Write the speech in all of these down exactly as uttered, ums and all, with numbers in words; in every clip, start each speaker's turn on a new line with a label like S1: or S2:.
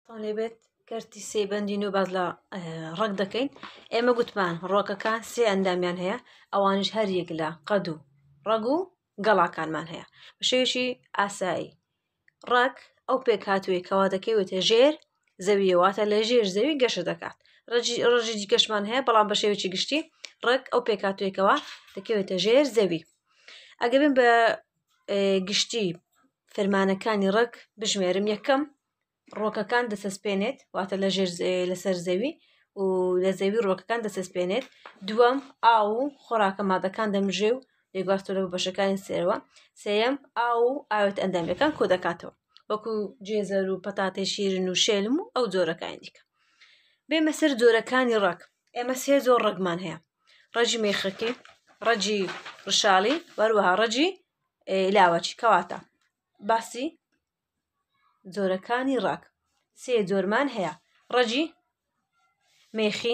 S1: لێبێت کەرتی سێبەندین و باز لە ڕەگ دەکەین. ئێمە گوتمان ڕۆکەکان سێ ئەندامیان هەیە، ئەوانش هەر یەک لە قەد و ڕەگ و گەڵاکانمان هەیە بە شێوێکی ئاسایی. ڕەگ ئەو پێک هاتووی کەوا دەکەوێتە ژێر زەویەواتە لە ژێر زەوی گەشە دەکات. ڕەجی دیکەشمان هەیە بەڵام بە شێوێکی گشتی ڕەگ ئەو پێک هاتوویەکەوە دەکەوێتە ژێر زەوی. ئەگەبین بە گشتی فەرمانەکانی ڕەگ بژمێرم: یەکەم، ڕۆکەکان دەسەسپێنێت واتە لە ژێر لەسەر زەوی و لە زەوی ڕۆکەکان دەسەسپێنێت. دووەم، ئاو و خۆراکە مادەکان دەمژێ و لێگواستۆ لە بەشەکانی سێرەوە. سێیەم، ئاو و ئاوێت ئەندامیەکان کۆ دەکاتەوە وەکو جێزەر و پەتاتەی شیرن و شێلم و ئەو جۆرەکانی دیکە. بێمە سەر جۆرەکانی ڕەگ. ئێمە سێ جۆر ڕەگمان هەیە: ڕەجی مێخەکی، ڕەجی ڕشاڵی، وەروەها ڕەجی لاوەچی. کەواتە باسی جۆرەکانی ڕەگ. سێ جۆرمان هەیە: ڕەجی مێخی،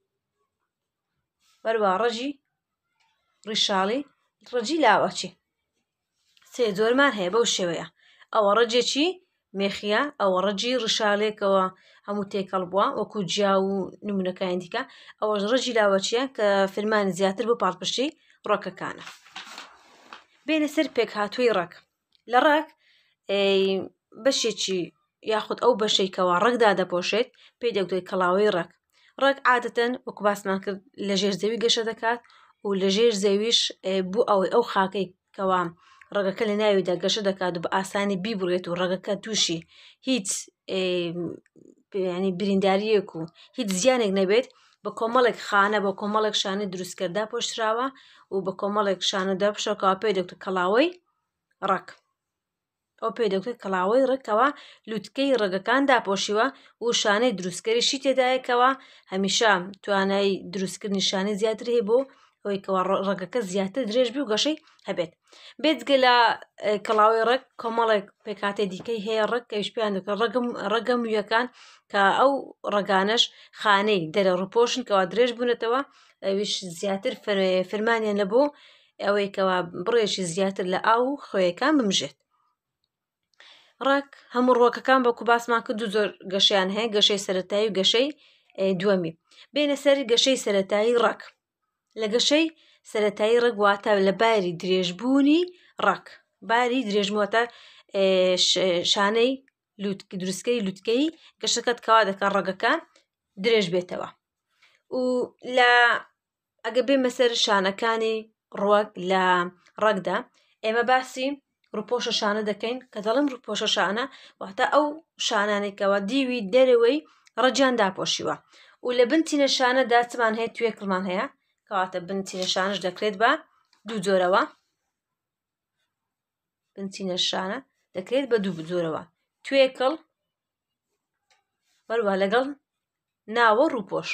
S1: وەروەها ڕەجی ڕشاڵی، ڕەجی لاوەچی. سێ جۆرمان هەیە بەو شێوەیە. ئەوە ڕەجێکی مێخیە، ئەوە ڕەجی ڕشالێکەوە هەموو تێکەڵ بووە وەکو جیا و نمونونەکانی دیکە. ئەوەش ڕەجی لاوەچیە کە فەرمانی زیاتر بۆ پاڵپشتی ڕۆکەکانە. بێنە سەر پێک هاتووی ڕەگ. لە ڕەگ بەشێکی یاخود ئەو بەشێکەوە ڕەگدا دەپۆشێت پێی دەوترێت کەڵاوەی ڕەگ. ڕەگ عادەتەن وەکو باسمان کرد لە ژێر زەوی گەشە دەکات و لە ژێر زەویش بوو ئەوەی ئەو خاکەی کەوا ڕەگەکە لە ناویدا گەشە دەکات و بە ئاسانی بیبڕێت و ڕەگەکە تووشی هیچ برینداریەک و هیچ زیانێک نەبێت، بە کۆمەڵێک خانە بە کۆمەڵێک شانەی دروستکەردا پۆشراوە و بە کۆمەڵێک شانەدا پشەکەوە پێی دەوترێت کەڵاوەی ڕەگ. ئەو پێی دەوترێت کەڵاوەی ڕەگەوە لووتکەی ڕەگەکان داپۆشیوە و شانەی دروستکەریشی تێدایەکەوە هەمیشە توانای دروستکردنی شانەی زیاتر هەیە بۆ ئەوەی کەوا ڕەگەکە زیاتر درێژ بی و گەشەی هەبێت. بێجگە لە کەڵاوەی ڕەگ کۆمەڵێک پێکهاتەی دیکەی هەیە ڕەگ کەویش پێیان دەکرێت ڕەگە موویەکان کە ئەو ڕەگانەش خانەی دەرە ڕووپۆشن کەوا درێژ بوونەتەوە، ئەویش زیاتر فەرمانیان لە بۆ ئەوەی کەوا بڕێژی زیاتر لە ئاو و خۆیەکان بمژێت. ڕەگ هەموو ڕۆکەکان بەوەکو باسمان کرد دوو جۆر گەشەیان هەیە: گەشەی سەرەتایی و گەشەی دووەمی. بێنە سەر گەشەی سەرەتایی ڕەگ. لە گەشەی سەرەتایی ڕەگ واتە لە باری درێژبوونی ڕەگ. باری درێژبوونەوەتە شانەی دروستکەری لووتکەی گەشەکەت کەوا دەکات ڕەگەکان درێژ بێتەوە. و لە ئەگە بێمە سەر شانەکانی ڕەگ لە ڕەگدا، ئێمە باسی ڕووپۆشە شانە دەکەین. کە دەڵێم ڕووپۆشە شانە واتە ئەو شانانێکەوە دیوی دەرەوەی ڕەجیان داپۆشیوە و لە بنچینە شانەدا چمان هەیە؟ توێکڵمان هەیە، کەواتە بنچینە شانەش دەکرێت بە دوو جۆرەوە. بنچینە شانە دەکرێت بە دوو جۆرەوە: توێکڵ وەروە لەگەڵ ناوە ڕووپۆش.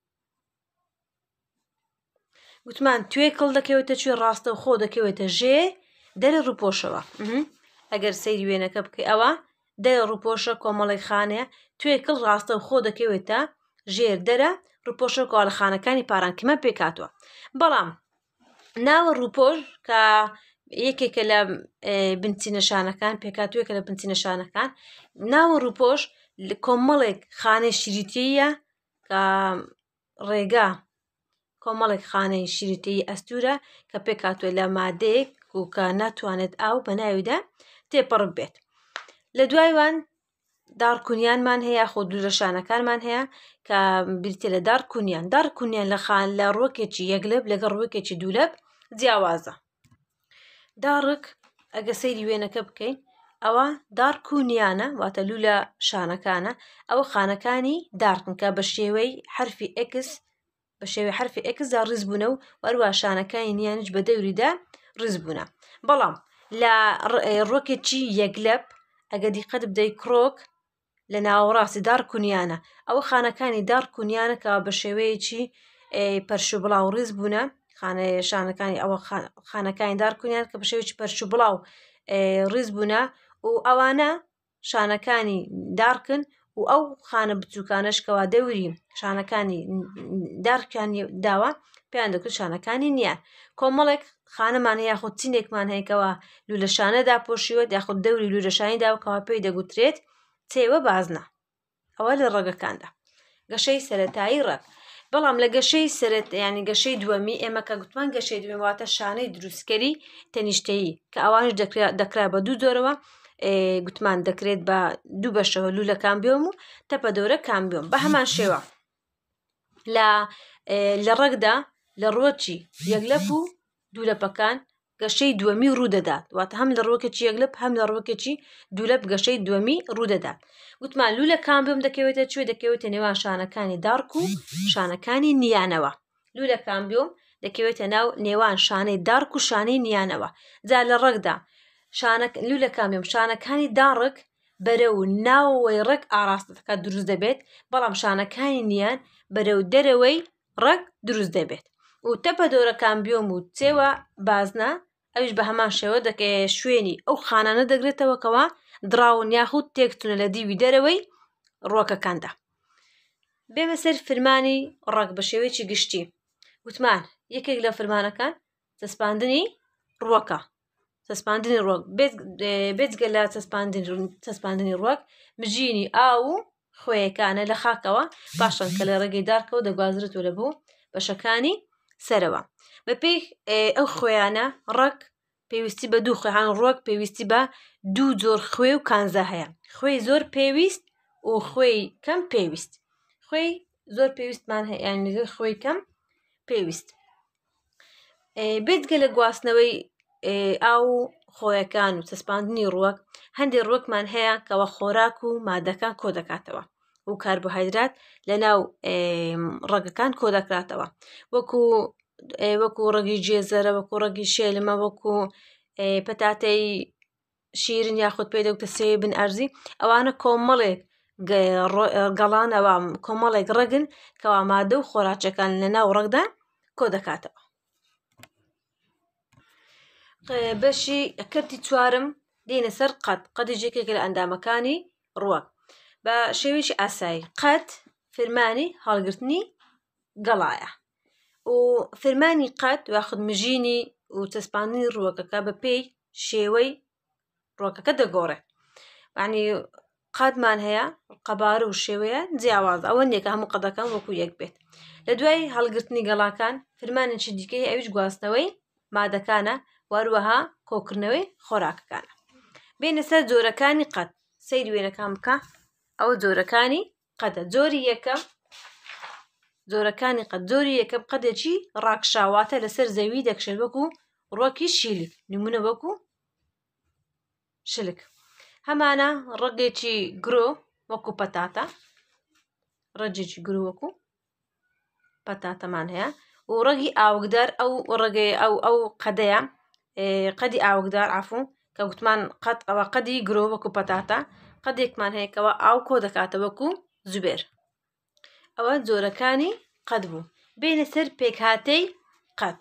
S1: گوتمان توێکڵ دەکەوێتە کوێ؟ ڕاستە و خۆ دەکەوێتە ژێر دەرە ڕووپۆشەوە. ئەگەر سەیری وێنەکە بکەی ئەوە دەرە ڕووپۆشە کۆمەڵێک خانەیە. توێکڵ ڕاستە و خۆ دەکەوێتە ژێر دەرە ڕووپۆشەکەوە لە خانەکانی پارانکیمە پێکاتوە. بەڵام ناوە ڕووپۆش کە یەکێکە لە بنچینە شانەکان، پێکاتوویەکە لە بنچینە شانەکان، ناوە ڕووپۆش کۆمەڵێک خانەی شریتەیە کە ڕێگا کۆمەڵێک خانەی شریتەیی ئەستورە کە پێکاتوە لە مادەیەک و کە ناتوانێت ئاو بە ناویدا تێپەڕ بێت. لە دوایوان دارکونیانمان هەیە، خۆ دوورە شانەکانمان هەیە کە بریتە لە دارکونیان. دارکونیان لە خان لە ڕۆکێکی یەکلەب لەگەڵ ڕۆکێکی دوولەب جیاوازە. دارک ئەگە سەیری وێنەکە بکەین ئەوە دارکونیانە واتە لوولە شانەکانە. ئەوە خانەکانی دارکن کە بە شێوەی حرفی ئێکس بە شێوەی حرفی ئێکسدا ڕیز بوونە و وەروە شانەکانی نیانش بە دەوریدا ڕیز بوونە. بەڵام لە ڕۆکێکی یەکلەب ئەگە دیقەت بدەی کڕۆک لە ناوەڕاستی دارکونیانە. ئەوە خانەکانی دارکونیانە کە بە شێوەیەکی پەرشو بڵاو ڕیز بوونە. شانەکانی ئەوە خانەکانی دارکونیان کە بە شێوەیەکی پەرشو بڵاو ڕیز بوونە و ئەوانە شانەکانی دارکن و ئەو خانە بچووکانەش کەوا دەوری شانەکانی دارکیانی داوە پێیان دەکرد شانەکانی نیان. کۆمەڵێک خانەمان هەیە یاخود چینێکمان هەیەکەوە لوولە شانەدا پۆشیوە یاخود دەوری لوولە شانی داوکەوە پێی دەگوترێت چێوە بازنە. ئەوە لە ڕەگەکاندا گەشەی سەرەتایی ڕەگ. بەڵام لە گەشەی سەرەت ینی گەشەی دووەمی ئێمە کە گوتمان گەشەی دوێم واتە شانەی دروستکەری تەنیشتەیی کە ئەوانش دەکرا بە دوو جۆرەوە گوتمان دەکرێت بە دوو بەشەوە لوولە کامبیۆم و تەپە دەورە کامبیۆم. بە هەمان شێوە لە ڕەگدا لە ڕۆکی یەکلەپ و دوولەپەکان گەشەی دووەمی ڕوودەدات واتە هەم لە ڕۆکێکی یەکلەپ هەم لە ڕۆکێکی دوولەپ گەشەی دووەمی ڕوودەدات. گوتمان لوولە کامبیۆم دەکەوێتە کوێ دەکەوێتە نێوان شانەکانی دارک و شانەکانی نیانەوە. لوولە کامبیۆم دەکەوێتە ناو نێوان شانەی دارک و شانەی نیانەوە. جا لە ڕەگدا لوولە کامبیۆم شانەکانی داڕک بەرەو ناوەوەی ڕێک ئاراستەکە دروست دەبێت بەڵام شانەکانی نیان بەرەو دەرەوەی ڕێک دروست دەبێت. و تەپە دەورە کامبیۆم و چێوە بازنە ئەویش بە هەمان شێوە دەکەوێت شوێنی ئەو خانانە دەگرێتەوە کەەوە دراون یاخود تێکچونە لە دیوی دەرەوەی ڕۆکەکاندا. بێمە سەر فرمانی ڕەگ بە شێوەیەکی گشتی. وتمان یەکێک لە فرمانەکان چەسپاندنی ڕووەکە چەسپاندنی ڕۆک بێجگە لە چەسپاندنی ڕۆک مژینی ئاو و خوێیەکانە لە خاکەوە پاشان کە لە ڕێگەی دارکەوە دەگوازرێتەوە لە بوو بەشەکانی سەرەوە. بەپێی ئەو خۆیانە ڕەگ پێویستی بە دوو خۆیان ڕۆک پێویستی بە دوو جۆر خوێ و کانزە هەیە. خوێی زۆر پێویست و خوێی کەم پێویست. خوێی زۆر پێویستمان هەیە لەگەڵ خوێی کەم پێویست. بێجگە لە گواستنەوەی ئاو خۆیەکان و چەسپاندنی ڕووەک هەندێک ڕووەکمان هەیە کەەوە خۆراک و مادەکان کۆ دەکاتەوە و کاربۆهایدرات لە ناو ڕەگەکان کۆ دەکراتەوە وەکو وەکو ڕەگی جێزەرە وەکو ڕەگی شێلمە وەکو پەتاتەی شیرن یاخود پێدەوتە سێوی بن ئەرزی ئەوانە کۆمەڵێک گەڵانەوە کۆمەڵێک ڕەگن کەوا مادە و خۆراکەکان لە ناو ڕەگدا کۆ دەکاتەوە. بەشی کەرتی چوارم دێنە سەر قەت. قەتیش یەکێک لە ئەندامەکانی ڕووەک بە شێوەیەکی ئاسایی. قەت فەرمانی هەڵگرتنی گەڵایە و فەرمانی قەت یاخود مژینی و چەسپاندنی ڕووەکەکە بە پێی شێوەی ڕۆکەکە دەگۆڕێت. یعنی قەتمان هەیە قەبارە و شێوەیە جیاواز ئەوە نییە هەموو قەتەکان وەکو یەک بێت. لە دوای هەڵگرتنی گەڵاکان فەرمانێکی دیکەی ئەویش گواستنەوەی مادەکانە واروەها کۆکردنەوەی خۆراکەکانە. بێنە سەر جۆرەکانی قەت. سەیری وێنەکان بکە. ئەوە جۆرەکانی قەتە. جۆری یەکەم جۆرەکانی قەت جۆری یەکەم قەتێکی ڕاکشاواتە لەسەر زەوی دەکشێت وەکو ڕۆکی شیلک نمونە وەکو شلک. هەمانە ڕەگێکی گرۆ وەکو پەتاتە ڕەجێکی گرۆ وەکو پەتاتەمان هەیە و ڕەگی ئاوگدار ئەو ڕێگەی ئەو ئەو قەدەیە قەدی ئاوگدار عەفوو کە گوتمان قەت ئەوە قەدی گرۆ وەکو پەتاتە قەدێکمان هەیەکەوە ئاو کۆ دەکاتە وەکو زوبێر. ئەوە جۆرەکانی قەت بوو. بێنە سەر پێکهاتەی قەت.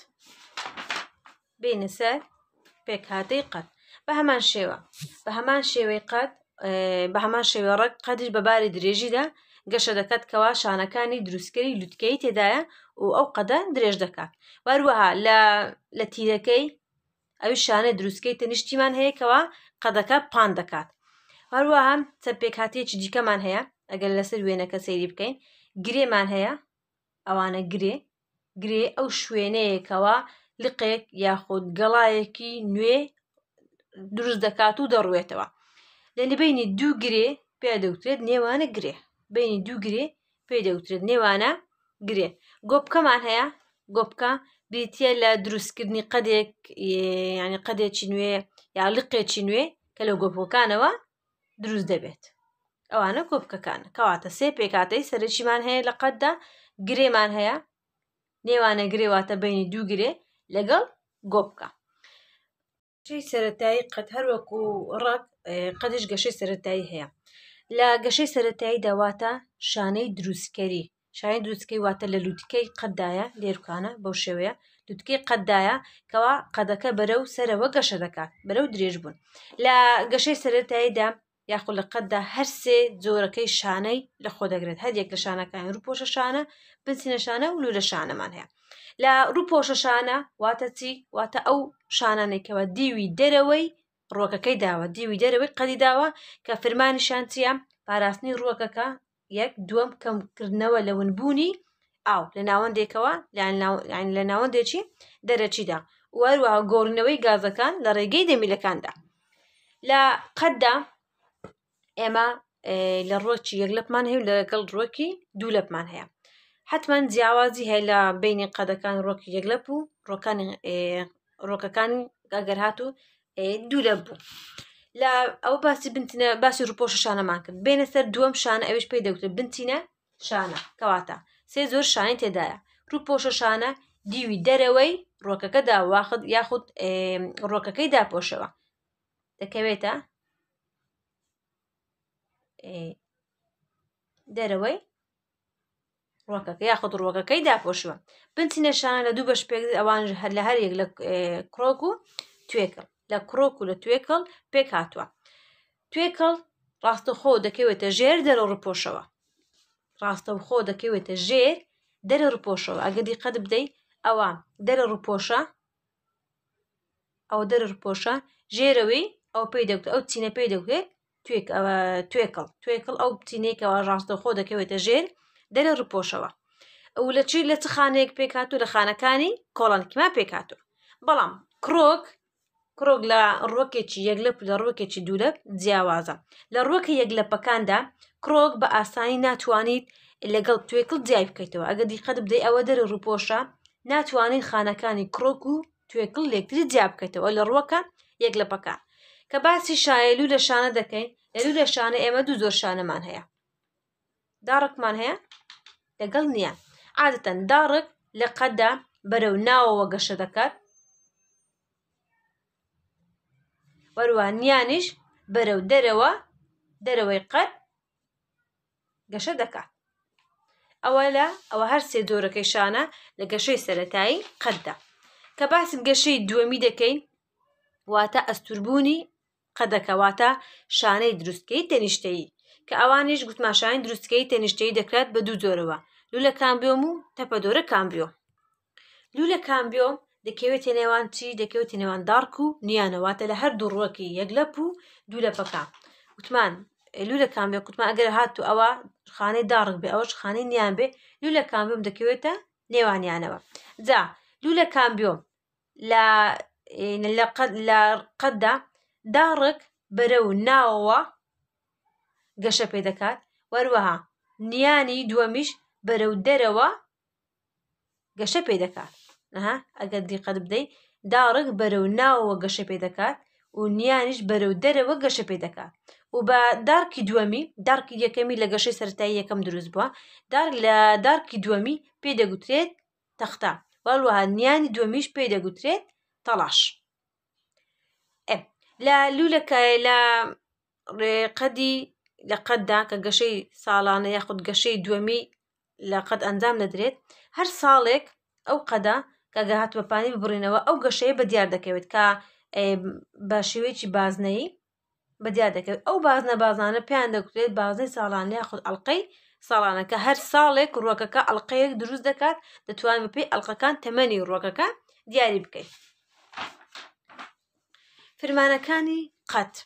S1: بێنە سەر پێکهاتەی قەت بە هەمان شێوە بە هەمان شێوەی قەت بە هەمان شێوە ڕەگ قەتیش بەباری درێژیدا گەشە دەکات کەوا شانەکانی دروستکەری لوتکەی تێدایە و ئەو قەدە درێژ دەکات. واروەها لە تیرەکەی ئەوی شانە دروستکەی تەنیشتیمان هەیە کەوا قەدەکە پان دەکات. هەروەها چەند پێکهاتەیەکی دیکەمان هەیە ئەگەر لەسەر وێنەکە سەیری بکەین. گرێمان هەیە ئەوانە گرێ گرێ ئەو شوێنەیەکەوە لقێک یاخود گەڵایەکی نوێ دروست دەکات و دەڕوێتەوە. لە نبینی دوو گرێ پێ دەوترێت نێوانە گرێ. بینی دوو گرێ پێ دەوترێت نێوانە گرێ. گۆبکەمان هەیە. گۆبکە بریتە لە دروستکردنی قەدێک ینی قەدێکی نوێ یا لقێکی نوێ کە لە گۆبکەکانەوە دروست دەبێت. ئەوانە گۆبکەکانە کەواتە سێ پێکهاتەی سەرەکیمان هەیە لە قەتدا. گرێمان هەیە نێوانە گرێواتە بینی دوو گرێ لەگەڵ گۆبکە. گەشەی سەرەتایی قەت هەروەکو ڕەگ قەتیش گەشەی سەرەتایی هەیە. لە گەشەی سەرەتایی داواتە شانەی دروستکەری. شانەی دروستکەی واتە لە لوتکەی قەتدایە لێرکانە بەو شێوەیە لوتکەی قەتدایە کەوا قەدەکە بەرەو سەرەوە گەشە دەکات بەرەو درێژ بوون. لە گەشەی سەرەتاییدا یاخود لە قەتدا هەر سێ جۆرەکەی شانەی لە خۆ دەگرێت. هەریەک لە شانەکانی ڕووپۆشە شانە بنچینە شانە و لولە شانەمان هەیە. لە ڕووپۆشە شانە واتە چی؟ واتە ئەو شانانێکەوە دیوی دەرەوەی ڕۆکەکەی داوە دیوی دەرەوەی قەدی داوە کە فرمانیشان چیە؟ پاراستنی ڕووەکەکە یەک دووەم کەمکردنەوە لە ونبوونی ئاو لە ناوەندێکەوە لە ناوەندێکی دەرەچیدا وەروەها گۆڕینەوەی گازەکان لە ڕێگەی دەمیلەکاندا. لە قەتدا ئێمە لە ڕۆکی یەکلەپمان هەیە و لەگەڵ ڕۆکی دوولەپمان هەیە. حتمما جیاوازی هەیە لە بینی قەدەکان ڕۆکی یەکلەپ و ڕۆکانی ڕۆکەکانی ئەگەر هاتوو دوولەپ بوو. لە ئەو باسی بنتینە باسی ڕووپۆشە شانەمان کرد. بینە سەر دووەم شانە ئەوش پێی دەوترێت بنتینە شانە کەواتە سێ زۆر شانی تێدایە. ڕووپۆشە شانە دیوی دەرەوەی ڕۆکەکەدا واخد یاخود ڕۆکەکەی داپۆشەوە دەکەوێتە دەرەوەی ڕۆکەکە یاخود ڕۆکەکەی داپۆشەوە. بنتینە شانە لە دوو بەش پێک ئەوان هەر لە هەر یەک لە کڕۆک و توێکڵ لە کڕۆک و لە توێکڵ پێک هاتووە. توێکڵ ڕاستەوخۆ دەکەوێتە ژێر دەرە ڕووپۆشەوە. ڕاستەوخۆ دەکەوێتە ژێر دەرە ڕووپۆشەوە. ئەگەر دیقەت بدەیت ئەوە دەرە ڕووپۆشە ئەو دەرە ڕووپۆشە ژێرەوەی ئەو پێی دەوتێت ئەو چینە پێی دەوتێت توێکڵ توێکڵ ئەو بچینەیەکەوە ڕاستەوخۆ دەکەوێتە ژێر دەرە ڕووپۆشەوە. ئەو لە چی لە چ خانەیەک پێک هاتوو لە خانەکانی کۆڵانکیما پێک هاتووە. بەڵام کڕۆک کڕۆک لە ڕۆکێکی یەکلەپ لە ڕۆکێکی دوولەپ جیاوازە. لە ڕۆکە یەکلەپەکاندا کڕۆک بە ئاسانی ناتوانیت لەگەڵ توێکڵ جیای بکەیتەوە. ئەگەر دیقەت بدەیت ئەوە دەرە ڕووپۆشە ناتوانین خانەکانی کڕۆک و توێکڵ لێکتری جیا بکەیتەوە لە ڕۆکە یەکلەپەکان. کە باسی شایە لە شانە دەکەین لە لە شانە ئێمە دوو زۆر شانەمان هەیە. داڕکمان هەیە لەگەڵ نییە. عادەتەن داڕک لە قەتدا بەرەو ناوەوە گەشە دەکات وەروە نیانیش بەرەو دەرەوە دەرەوەی قەت گەشە دەکات. ئەوە لە ئەوە هەر سێ جۆرەکەی شانە لە گەشەی سەرەتایی قەتدا. کە باسی گەشەی دووەمی دەکەین واتە ئەستوربوونی قەدەکە واتە شانەی دروستکەی تەنیشتەیی کە ئەوانیش گوتماشانی دروستکەی تەنیشتەیی دەکرێت بە دوو جۆرەوە لولە کامبیۆم و تەپەدۆرە کامبیۆم. لولە کامبیۆم دەکەوێتە نێوان چی دەکەوێتە نێوان دارک و نیانەواتە لە هەر دوو ڕۆکی یەکلەپ و دوولەپەکان. وتمان لولە کامبیۆم وتمان ئەگەر هاتوو ئەوە خانەی دارک بێ ئەوەش خانەی نیان بێ لولە کامبیۆم دەکەوێتە نێوانیانەوە. جا لولە کامبیۆم لە لە قەتدا داڕک بەرەو ناوەوە گەشە پێ دەکات وەروەها نیانی دووەمیش بەرەو دەرەوە گەشە پێ دەکات. ئەها ئەگەر دیقەت بدەیت داڕک بەرەو ناوەوە گەشە پێ دەکات و نیانیش بەرەو دەرەوە گەشە پێ دەکات. و بە دارکی دووەمی دارکی یەکەمی لە گەشەی سەرەتایی یەکەم دروست بووە لە دارکی دووەمی پێ دەگوترێت تەختە وەروەها نیانی دووەمیش پێ دەگوترێت تەڵاش. لە لولەکە لە قەدی لە قەتدا کە گەشەی ساڵانە یاخود گەشەی دووەمی لە قەت ئەنجام دەدرێت هەر ساڵێک ئەو قەدا کە گەهات بە پانی ببڕینەوە ئەو گەشەیە بەدیار دەکەوێت کە بە شێوەیەکی بازنەیی بەدیار دەکەوێت. ئەو بازنە بازانە پێیان دەگوترێت بازنەی ساڵانە یاخود ئەڵقەی ساڵانە کە هەر ساڵێک ڕۆکەکە ئەڵقەیەک دروست دەکات دەتوانێت بەپێی ئەڵقەکان تەمەنی ڕۆکەکە دیاری بکەیت. فرمانەکانی قەت.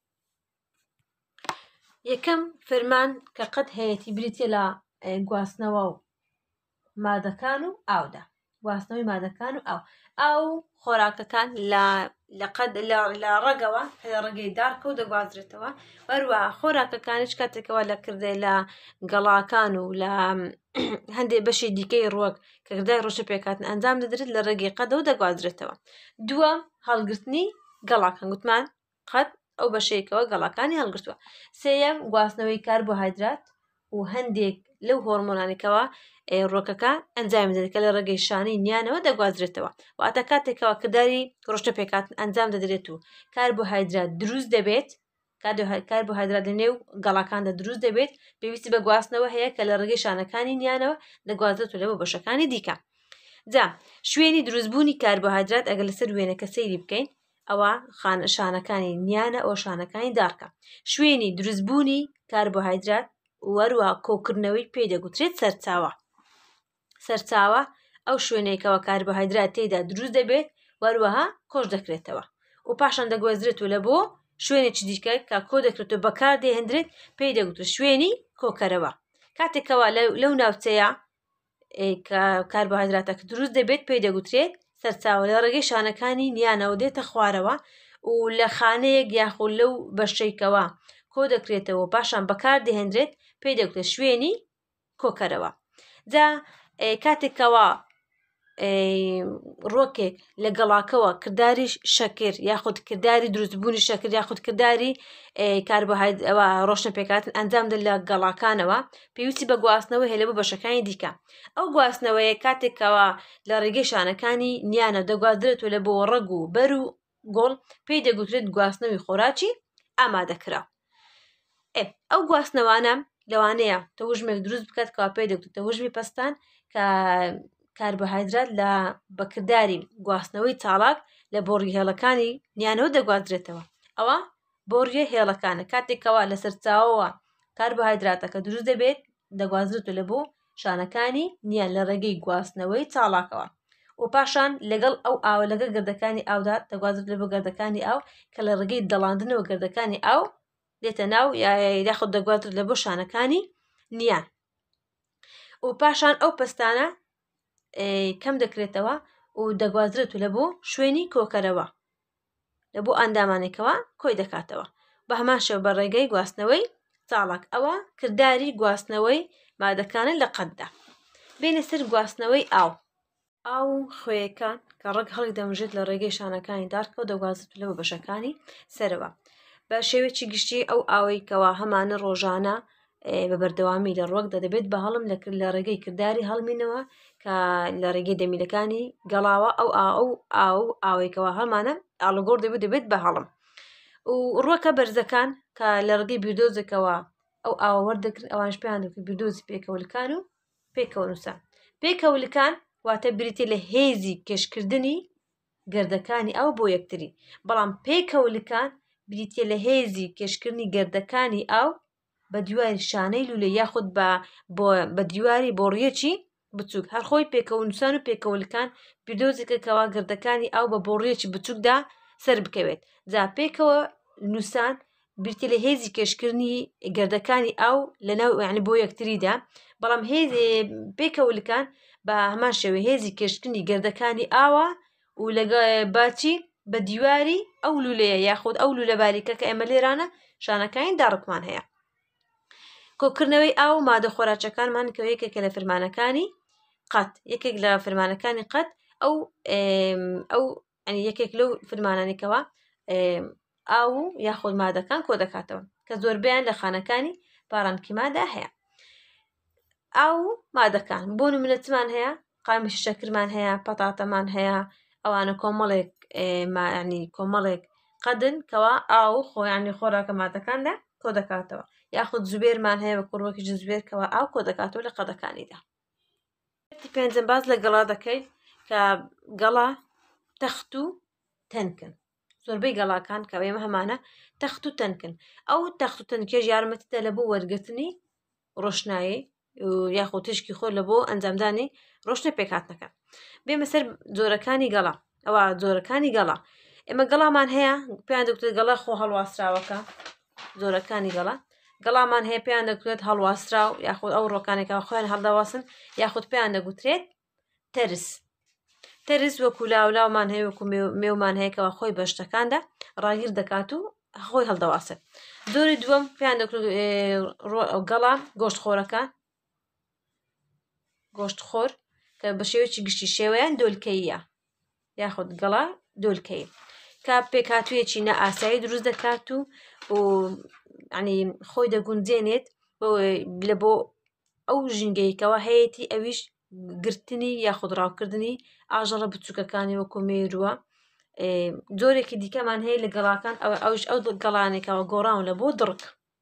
S1: یەکەم فرمان کە قەت هەیەی بریتە لە گواستنەوە و مادەکان و ئاودا گواستنەوەی مادەکان و ئاو ئاو خۆراکەکان لە قەت لە ڕێگەوە لە ڕێگەی دارکە و دەگوازرێتەوە وەروەها خۆراکەکانیش کاتێکەوە لە کردێ لە گەڵاکان و لە هەندێک بەشی دیکەی ڕۆک کە کردای ڕۆژە پێکاتن ئەنجام دەدرێت لە ڕێگەی قەتەوە دەگوازرێتەوە. دووەم هەڵگرتنی گەڵاکان گوتمان قەت ئەو بەشەیەکەوە گەڵاکانی هەڵگرتووە. سێیەم گواستنەوەی کاربۆهایدرات و هەندێک لەو هۆرمۆنانێکەوە ڕۆکەکە ئەنجام دەدرێت کە لە ڕێگەی شانەی نیانەوە دەگوازرێتەوە واتە کاتێکەوە کردداری ڕۆژتە پێکاتن ئەنجام دەدرێت و کاربۆهایدرات دروست دەبێت کاربۆهایدرات لە نێو گەڵاکاندا دروست دەبێت پێویستی بە گواستنەوە هەیە کە لە ڕێگەی شانەکانی نیانەوە دەگوازرێت و لەوە بەشەکانی دیکە. جا شوێنی دروستبوونی کاربۆهایدرات ئەگەر لەسەر وێنەکە سەیری بکەین ئەوە شانەکانی نیانە ئەو شانەکانی دارکە. شوێنی دروستبوونی کاربۆهایدرات وەروە کۆکردنەوەی پێی دەگوترێت سەرچاوە. سەرچاوە ئەو شوێنێکەوە کاربۆهایدرات تێیدا دروست دەبێت وەروەها کۆش دەکرێتەوە و پاشان دەگوازرێتەوە لە بۆ شوێنێکی دیکە کە کۆ دەکرێتەوە بەکار دێهێنرێت پێی دەگوترێت شوێنی کۆکەرەوە. کاتێکەوە لەو ناوچەیە کە کاربۆهایدراتەکە دروست دەبێت پێی دەگوترێت سەرچاوە لە ڕێگەی شانەکانی نیانەوە دێتە خوارەوە و لە خانەیەک یاخود لەو بەشەیەکەوە کۆ دەکرێتەوە پاشان بەکار دەهێنرێت پێی دەگوترێت شوێنی کۆکەرەوە. جا کاتێکەوە ڕۆکێک لە گەڵاکەوە کردداری شەکر یاخود کردداری دروستبوونی شەکر یاخود کردداری کاربۆهایدرێتەوە ڕۆشنەپێکاتن ئەنجام دە لە گەڵاکانەوە پێویستی بە گواستنەوەی هەیە بۆ بەشەکانی دیکە. ئەو گواستنەوەیە کاتێکەوە لە ڕێگەی شانەکانی نیانە دەگوازرێتەوە لە بۆ ڕەگ و بەر و گۆڵ پێی دەگوترێت گواستنەوەی خۆراکی ئامادەکرا. ئەو گواستنەوانە لەوانەیە تەوژمێک دروست بکات کەوا پێی دەگوترێت تەوژمی پەستان کە کاربۆهایدرات لە بەکردداری گواستنەوەی چاڵاک لە بۆڕی هێڵەکانی نیانەوە دەگوازرێتەوە. ئەوە بۆڕیە هێڵەکانە کاتێکەوە لە سەرچاوەوە کاربۆهایدراتەکە دروست دەبێت دەگوازرێتەوە لە بۆ شانەکانی نیان لە ڕێگەی گواستنەوەی چاڵاکەوە و پاشان لەگەڵ ئەو ئاوە لەگەڵ گردەکانی ئاودا دەگوازرێت لە بۆ گردەکانی ئاو کە لە ڕێگەی دەڵاندنەوە گردەکانی ئاو دێتە ناو یاخود دەگوازرێت لە بۆ شانەکانی نیان و پاشان ئەو پەستانە کەم دەکرێتەوە و دەگوازرێت لە بۆ شوێنی کۆکەرەوە لە بۆ ئەندامانێکەوە کۆی دەکاتەوە بە هەمان شێوە بە ڕێگەی گواستنەوەی چاڵک. ئەوە کردداری گواستنەوەی مادەکانە لە قەتدا. بینە سەر گواستنەوەی ئاو ئاو خوێیەکان کە ڕێک هەڵی دەمژێت لە ڕێگەی شانەکانی دارکە و دەگوازرێت لە بۆ بەشەکانی سەرەوە بە شێوەیەکی گشتی. ئەو ئاوەیەکەوە هەمانە ڕۆژانە بە بەردەوامی لە ڕۆکدا دەبێت بە هەڵم لە ڕێگەی کردداری هەڵمینەوە کە لە ڕێگەی دەمیلەکانی گەڵاوە ئەو ئاو ئاو ئاوێکەوە هەمانە ئاڵگۆڕ دەبێت دەبێت بە هەڵم و ڕۆکە بەرزەکان کە لە ڕێگەی بیردۆزێکەوە ئەو ئاوە وەردەگرن ئەوانش پێیان دەکرێت بیردۆزی پێکەوەلکان و پێکەوەنووسە. پێکەوەلکان واتە بریتێ لە هێزی کێشکردنی گردەکانی ئەو بۆ یەکتری، بەڵام پێکەوەلکان بریتێ لە هێزی کێشکردنی گردەکانی ئاو بە دیواری شانەی لولە یاخود بە دیواری بۆڕیەکی بچووک. هەر خۆی پێکەوەنووسان و پێکەوەلکان بیردۆزێکەکەوە گردەکانی ئاو بە بۆڕیەکی بچووکدا سەر بکەوێت. جا پێکەوە نووسان بریتێ لە هێزی کێشکردنی گردەکانی ئاو لە ناو یعنی بۆ یەکتریدا، بەڵام پێکەوەلکان بە هەمان شێوە هێزی کێشکردنی گردەکانی ئاوە و لەگە باچی بە دیواری ئەو لولەیە یاخود ئەو لولە باریکە کە ئێمە لێرانە شانەکانی داڕکمان هەیە. کۆکردنەوەی ئاو مادە خۆراکەکانمان کە یەکێکە لە فرمانەکانی قەت یەکێک لە فرمانەکانی قەت ئەو ئەو یەکێک لەو فرمانانێکەوە ئاو یاخود مادەکان کۆ دەکاتەوە کە زۆربیان لە خانەکانی پارانکیمادا هەیە. ئاو مادەکان بۆ نمونە چمان هەیە؟ قامشی شەکرمان هەیە، پەتاتەمان هەیە، ئەوانە کۆمەڵێک ینی کۆمەڵێک قەدن کەوا ئاو خۆیانی خۆراکە مادەکاندا کۆ دەکاتەوە، یاخود زوبێرمان هەیە بە کوڕوەکی زوبێرکەوە ئاو کۆ دەکاتەوە لە قەدەکانیدا. پێنجەم باز لە گەڵا دەکەیت کە گەڵا تەخت و تەنکن. زۆربەی گەڵاکان کە ئێمە هەمانە تەخت و تەنکن. ئەو تەخت و تەنکێش یارمەتیدە لە بۆ وەرگرتنی ڕۆشنایی یاخود تشکی خۆر لە بۆ ئەنجامدانی ڕۆشنە پێکهاتنەکە. بێمە سەر جۆرەکانی گەڵا. ئەوە جۆرەکانی گەڵا ئێمە گەڵامان هەیە پێیان دەکرێت گەڵا خۆ هەڵواستراوەکە. زۆرەکانی گەڵا گەڵامان هەیە پێیان دەکرێت هەڵواستراو یاخود ئەو ڕۆکانێکەوە خۆیان هەڵداواسن یاخود پێیان دەگوترێت تەرس. تەرس وەکو لاولاومان هەیە وەکو مێومان هەیەکەوە خۆی بە شتەکاندا ڕاگیر دەکات و خۆی هەڵدەواسێت. زۆری دووەم پێیان دەکرێت گەڵا گۆشتخۆرەکان گۆشتخۆر کە بە شێوەیەکی گشتی شێوەیان دۆلکەییە یاخود گەڵا دۆلکەیی کە پێکهاتوویەکی نە ئاسایی دروست دەکات و ینی خۆی دەگونجێنێت لە بۆ ئەو ژینگەیەکەوە هەیەی ئەویش گرتنی یاخود ڕاوکردنی ئاژەڵە بچووکەکانی وەکو مێرووە. جۆرێکی دیکەمان هەیە لە گەڵاکان ئەوش ئەو گەڵانێکەوە گۆڕاون لە بۆ دڕک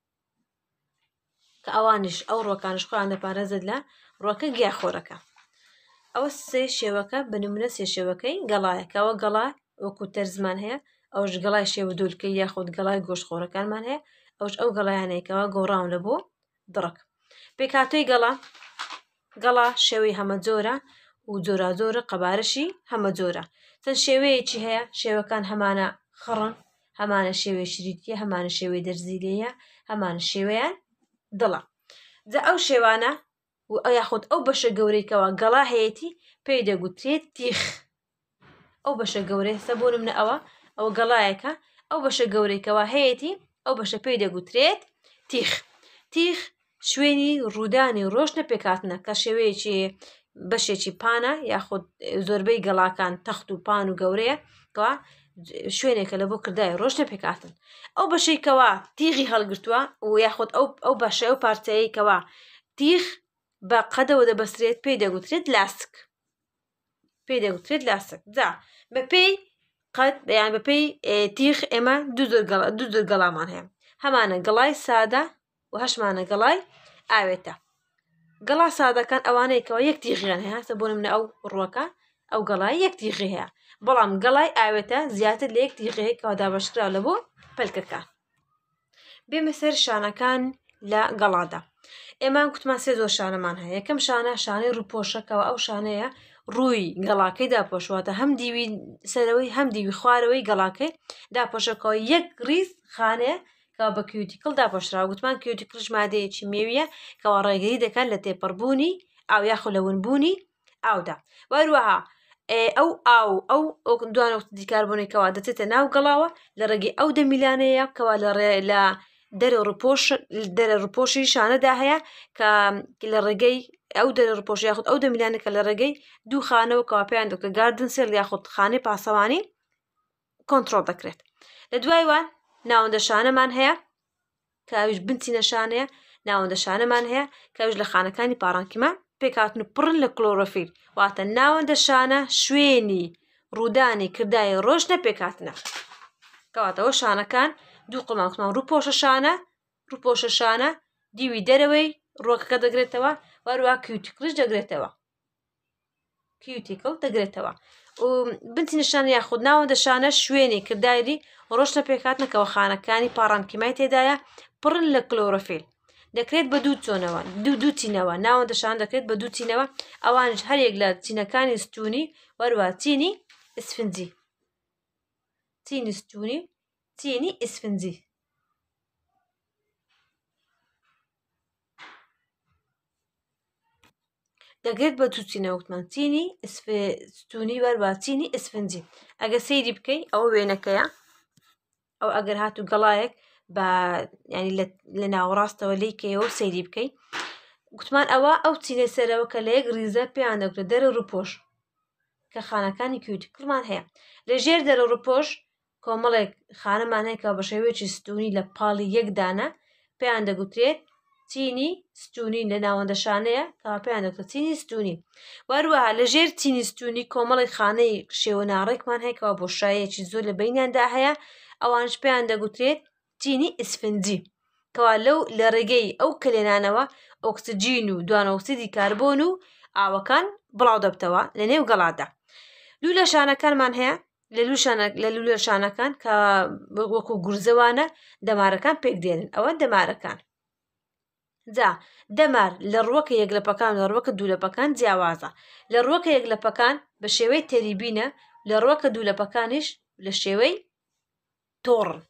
S1: کە ئەوانش ئەو ڕۆکانش خۆیان دەپارێزێت لە ڕۆکە گیاخۆرەکە. ئەوە سێ شێوەکە بە نمونە سێ شێوەکەی گەڵایەکەوە گەڵا وەکو تەرزمان هەیە، ئەوش گەڵای شێوە دۆلکەی یاخود گەڵای گۆشتخۆرەکانمان هەیە، ئەوش ئەو گەڵایانەیەکەوە گۆڕاون لە بۆ دڕک. پێکهاتووی گەڵا گەڵا شێوەی هەمە جۆرە و جۆرا جۆرە قەبارەشی هەمە جۆرە. چەند شێوەیەکی هەیە شێوەکان هەمانە خڕن، هەمانە شێوەی شریتیە، هەمانە شێوەی دەرزیلەیە، هەمانە شێوەیان دڵە. جا ئەو شێوانە و یاخود ئەو بەشە گەورەیکەوە گەڵا هەیەی پێی دەگوترێت تیخ. ئەو بەشە گەورەی هەستا بۆ نمونە ئەوە ئەو گەڵایەکە ئەو بەشە گەورەیکەوە هەیەی ئەو بەشە پێی دەگوترێت تیخ. تیخ شوێنی ڕوودانی ڕۆژنە پێکاتنە کە شێوەیەکی بەشێکی پانە یاخود زۆربەی گەڵاکان تەخت و پان و گەورەیە کەوا شوێنێکە لە بۆ کردای ڕۆژنە پێکاتن. ئەو بەشەیکەوە تیغی هەڵگرتووە و یاخود ئەو ئەو بەشە ئەو پارچەیەکەوە تیخ بە قەدەوە دەبەسترێت پێی دەگوترێت لاستک. پێی دەگوترێت لاستک. جا بەپێی قەد یان بەپێی تیخ ئێمە دوو جۆر گەڵامان هەیە، هەمانە گەڵای سادە و هەشمانە گەڵای ئاوێتە. گەڵا سادەکان ئەوانەیەکەوە یەک تیغیان هەیە، هەستا بۆ نمونە ئەو ڕووەکە ئەو گەڵای یەک تیغی هەیە، بەڵام گەڵای ئاوێتە زیاتر لە یەک تیغی هەیە کەوا دابەشکراوە لە بۆ پەلکەکان. بێمە سەر شانەکان لە گەڵادا. ئێمە گوتمان سێ زۆر شانەمان هەیە. یەکەم شانە شانەی ڕووپۆشەکەەوە، ئەو شانەیە ڕووی گەڵاکەی داپۆشواتە هەم دیوی سەرەوەی هەم دیوی خوارەوەی گەڵاکەی داپۆشەکەەوە یەک ڕیز خانەیە کە بە کیوتیکڵ داپۆشراوە. گوتمان کیوتیکڵش مادەیەکی مێویە کەوا ڕێگەری دەکات لە تێپەڕبوونی ئاو یاخود لە ونبوونی ئاودا. وەروەها ئەو ئاو ئەو دوان ئۆکسیدی کاربۆنێکەوە دەچێتە ناو گەڵاوە لە ڕێگەی ئەو دەمیلانەیە کەوا لە دەرە دەرە ڕووپۆشی شانەدا هەیە کە لە ڕێگەی ئەو دەرە ڕووپۆشی یاخود ئەو دەمیلانێکە لە ڕێگەی دوو خانەوە کەوا پێیان دەکرێت گاردن سێل یاخود خانەی پاسەوانی کۆنتڕۆڵ دەکرێت. لە دوای وان ناوەندە شانەمان هەیە کاویش بنچینە شانەیە، ناوەندە شانەمان هەیە کاویش لە خانەکانی پاڕانکیمە پێکاتن و پڕن لە کلۆرۆفیل، واتە ناوەندە شانە شوێنی ڕوودانی کردای ڕۆژنە پێکاتنە. کەواتەوە شانەکان دوو قڵماکمان ڕووپۆشە شانە ڕووپۆشە شانە دیوی دەرەوەی ڕۆکەکە دەگرێتەوە، وەروە کیوتیکڵش دەگرێتەوە کیوتیکڵ دەگرێتەوە و بنچینە شانە یاخود ناوەندە شانە شوێنی کردایری ڕۆژنە پێکاتنەکەەوە خانەکانی پاڕانکیمای تێدایە پڕن لە کلۆرۆفیل. دەکرێت بە دوو چۆنەوە دوو دوو چینەوە ناوەندە شان دەکرێت بە دوو چینەوە، ئەوانش هەرێک لە چینەکانی ستونی وەروە چینی ئسفنجی چینی ستونی چینی ئسفنجی. دەگرێت بە دوو چینەوە وتمان چینی ستونی وەروە چینی ئسفنجی. ئەگە سەیری بکەی ئەوە وێنەکەیە، ئەو ئەگەر هاتوو گەڵایەک بە ینی لە ناوەڕاستەوە لیکەوە سەیری بکەی گوتمان ئەوە ئەو چینە سەرەوە کە لە یەک ریزە پێیان دەکرێت دەرە ڕووپۆش کە خانەکانی کیوتیکڵمان هەیە. لە ژێر دەرە ڕووپۆش کۆمەڵێک خانەمان هەیە کە بە شێوەیەکی ستونی لە پاڵی یەکدانە پێیان دەگوترێت چینی ستونی لە ناوەندە شانەیە کە پێیان دەکرێت چینی ستونی. وەروەها لە ژێر چینی ستونی کۆمەڵی خانەی شێوە ناڕێکمان هەیەکەوە بۆشایەکی زۆر لە بینیاندا هەیە، ئەوانش پێیان دەگوترێت چینی ئسفنجی کەوا لەو لە ڕێگەی ئەو کلێنانەوە ئۆکسجین و دوان ئۆکسیدی کاربۆن و ئاوەکان بڵاو دەبتەوە لە نێو گەڵادا. لوو لە شانەکانمان هەیە لە لوو لە شانەکان کە وەکو گورزەوانە دەمارەکان پێک دێنن، ئەوە دەمارەکان. جا دەمار لە ڕووەکە یەکلەپەکان لە ڕووەکە دوولەپەکان جیاوازە. لە ڕووەکە یەکلەپەکان بە شێوەی تێریبینە، لە ڕووەکە دوولەپەکانیش لە شێوەی تۆڕن.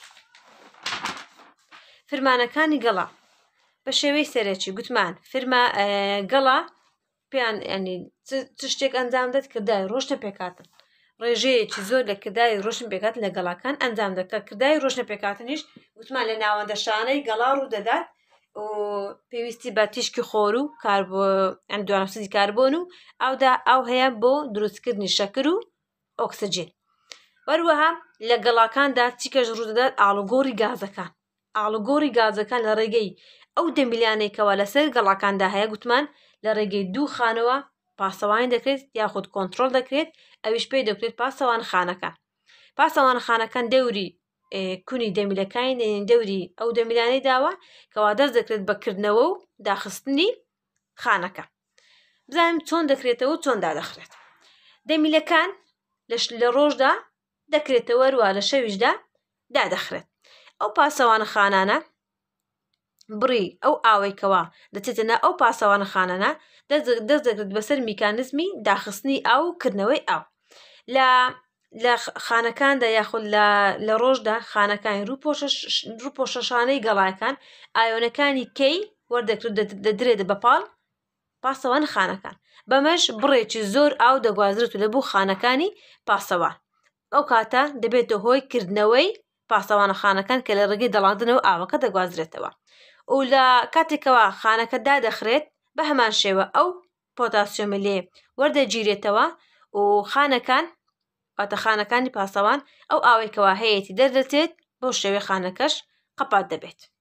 S1: فرمانەکانی گەڵا بە شێوەی سەرەکی گوتمان فرما گەڵا پێیان ینی چ شتێک ئەنجام دەت کردای ڕۆژنە پێکاتن، ڕێژەیەکی زۆر لە کردای ڕۆژن پێکات لە گەڵاکان ئەنجام دەکات. کردای ڕۆژنە پێکاتنیش گوتمان لە ناوەندە شانەی گەڵا ڕوو دەدات و پێویستی بە تیشکی خۆر و دوان ئۆکسیدی کاربۆن و ئەودا ئەو هەیە بۆ دروستکردنی شەکر و ئۆکسجین. وەروەها لە گەڵاکاندا چیکەش ڕوو دەدات ئاڵوگۆڕی گازەکان. ئاڵوگۆڕی گازەکان لە ڕێگەی ئەو دەمیلانێکەوە لەسەر گەڵاکاندا هەیە گوتمان لە ڕێگەی دوو خانەوە پاسەوانی دەکرێت یاخود کۆنتڕۆڵ دەکرێت، ئەویش پێی دەکرێت پاسەوان خانەکان. پاسەوان خانەکان دەوری کونی دەمیلەکانی دەوری ئەو دەمیلانەی داوە کەوا دەست دەکرێت بەکردنەوە و داخستنی خانەکە. بزانین چۆن دەکرێتەوە و چۆن دادەخرێت. دەمیلەکان لە ڕۆژدا دەکرێتەوە وەروە لە شەویشدا دادەخرێت. ئەو پاسەوانە خانانە بڕی ئەو ئاوێکەوە دەچێتە ئەو پاسەوانە خانانە دەست دەکرێت بەسەر میکانزمی داخستنی ئاو و کردنەوەی ئاو. لە خانەکاندا یاخود لە ڕۆژدا خانەکانی ڕووپۆشەشانەی گەڵاکان ئایۆنەکانی کەی وەردەکرێت دەدرێت بە پاڵ پاسەوان خانەکان بەمەش بڕێکی زۆر ئاو دەگوازرێت و لە بوو خانەکانی پاسەوان ئەو کاتە دەبێتە هۆی کردنەوەی پاسەوانە خانەکان کە لە ڕێگەی دەڵاندنەوە ئاوەکە دەگوازرێتەوە و لە کاتێکەوە خانەکە دادەخرێت بە هەمان شێوە ئەو پۆتاسیۆمە لێ وەردەگیرێتەوە و خانەکان واتە خانەکانی پاسەوان ئەو ئاوێکەوە هەیەی دەردەچێت بۆ شێوەی خانەکەش قەپات دەبێت.